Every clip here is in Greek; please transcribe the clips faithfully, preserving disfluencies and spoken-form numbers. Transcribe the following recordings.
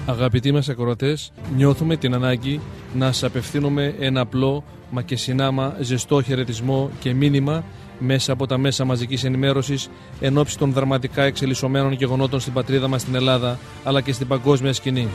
Αγαπητοί μας ακροατές, νιώθουμε την ανάγκη να σας απευθύνουμε ένα απλό μα και συνάμα ζεστό χαιρετισμό και μήνυμα μέσα από τα μέσα μαζικής ενημέρωσης εν ώψη των δραματικά εξελισσομένων γεγονότων στην πατρίδα μας στην Ελλάδα αλλά και στην παγκόσμια σκηνή.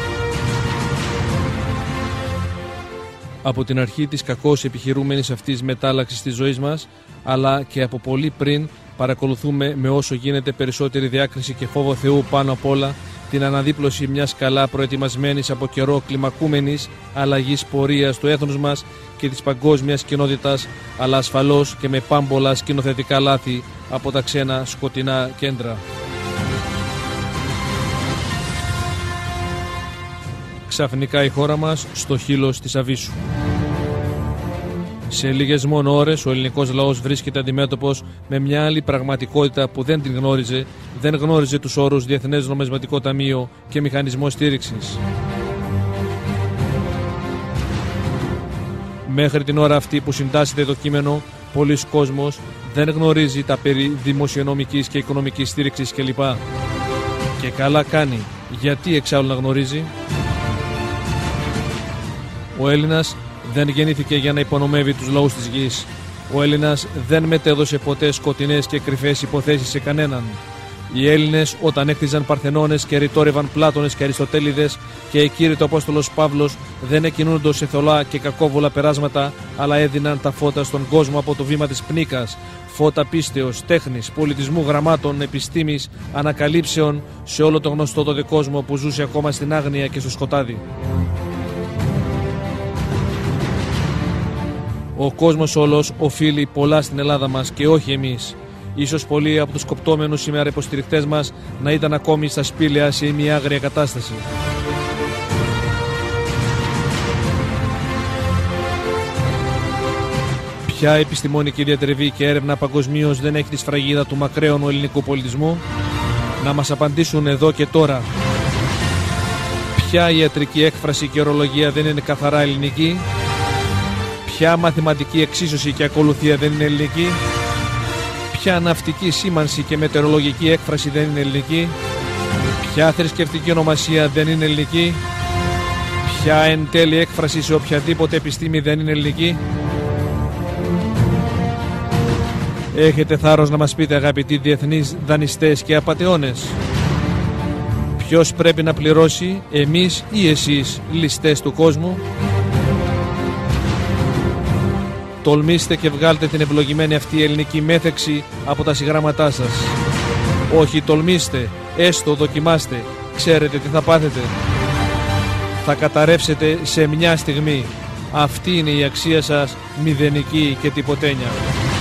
Από την αρχή της κακώς επιχειρούμενης αυτής μετάλλαξης της ζωής μας, αλλά και από πολύ πριν, παρακολουθούμε με όσο γίνεται περισσότερη διάκριση και φόβο Θεού πάνω απ' όλα την αναδίπλωση μιας καλά προετοιμασμένης από καιρό κλιμακούμενης αλλαγής πορείας του έθνους μας και της παγκόσμιας κοινότητας, αλλά ασφαλώς και με πάμπολα σκηνοθετικά λάθη από τα ξένα σκοτεινά κέντρα. Ξαφνικά η χώρα μας στο χείλος της αβύσσου. Σε λίγες μόνο ώρες ο ελληνικός λαός βρίσκεται αντιμέτωπος με μια άλλη πραγματικότητα που δεν την γνώριζε, δεν γνώριζε τους όρους Διεθνές Νομισματικό Ταμείο και Μηχανισμό Στήριξης. Μέχρι την ώρα αυτή που συντάσσεται το κείμενο, πολλοί κόσμος δεν γνωρίζει τα περί δημοσιονομικής και οικονομικής στήριξης κλπ. Και καλά κάνει. Γιατί εξάλλου να γνωρίζει? Ο Έλληνας δεν γεννήθηκε για να υπονομεύει τους λαούς της γης. Ο Έλληνας δεν μετέδωσε ποτέ σκοτεινές και κρυφές υποθέσεις σε κανέναν. Οι Έλληνες όταν έκτιζαν Παρθενώνες και ρητόρευαν Πλάτωνες και Αριστοτέληδες και εκήρυτο Απόστολος Παύλος δεν εκκινούντο σε θολά και κακόβολα περάσματα, αλλά έδιναν τα φώτα στον κόσμο από το βήμα της πνίκας, φώτα πίστεως, τέχνης, πολιτισμού, γραμμάτων, επιστήμης, ανακαλύψεων σε όλο το γνωστό τότε κόσμο που ζούσε ακόμα στην άγνοια και στο σκοτάδι. Ο κόσμος όλος οφείλει πολλά στην Ελλάδα μας και όχι εμείς. Ίσως πολλοί από τους κοπτόμενους σήμερα υποστηρικτές μας να ήταν ακόμη στα σπήλαια σε μια άγρια κατάσταση. Ποια επιστημονική διατριβή και έρευνα παγκοσμίως δεν έχει τη σφραγίδα του μακραίωνου ελληνικού πολιτισμού? Να μας απαντήσουν εδώ και τώρα. Ποια ιατρική έκφραση και ορολογία δεν είναι καθαρά ελληνική? Ποια μαθηματική εξίσωση και ακολουθία δεν είναι ελληνική? Ποια ναυτική σήμανση και μετεωρολογική έκφραση δεν είναι ελληνική? Ποια θρησκευτική ονομασία δεν είναι ελληνική? Ποια εν τέλει έκφραση σε οποιαδήποτε επιστήμη δεν είναι ελληνική? Έχετε θάρρος να μας πείτε, αγαπητοί διεθνείς δανειστές και απατεώνες? Ποιος πρέπει να πληρώσει, εμείς ή εσείς, ληστές του κόσμου? Τολμήστε και βγάλτε την ευλογημένη αυτή ελληνική μέθεξη από τα συγγράμματά σας. Όχι, τολμήστε, έστω δοκιμάστε, ξέρετε τι θα πάθετε. Θα καταρρεύσετε σε μια στιγμή. Αυτή είναι η αξία σας, μηδενική και τυποτένια.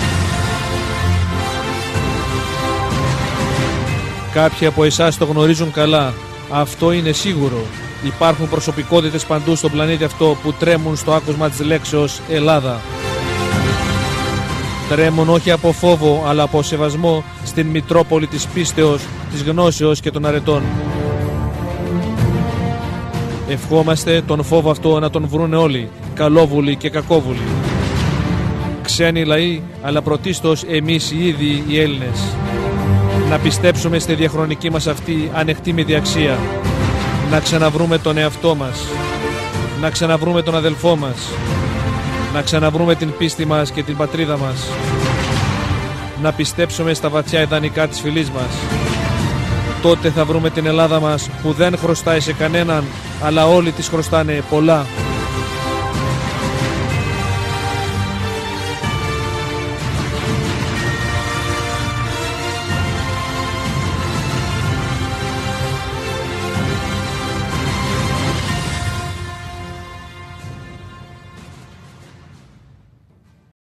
Κάποιοι από εσάς το γνωρίζουν καλά. Αυτό είναι σίγουρο. Υπάρχουν προσωπικότητες παντού στον πλανήτη αυτό που τρέμουν στο άκουσμα της λέξεως Ελλάδα. Τρέμουν όχι από φόβο, αλλά από σεβασμό στην Μητρόπολη της πίστεως, της γνώσεως και των αρετών. Ευχόμαστε τον φόβο αυτό να τον βρούνε όλοι, καλόβουλοι και κακόβουλοι. Ξένοι λαοί, αλλά πρωτίστως εμείς οι ίδιοι οι Έλληνες. Να πιστέψουμε στη διαχρονική μας αυτή ανεκτήμητη αξία. Να ξαναβρούμε τον εαυτό μας. Να ξαναβρούμε τον αδελφό μας. Να ξαναβρούμε την πίστη μας και την πατρίδα μας. Να πιστέψουμε στα βαθιά ιδανικά της φυλής μας. Τότε θα βρούμε την Ελλάδα μας που δεν χρωστάει σε κανέναν, αλλά όλοι της χρωστάνε πολλά.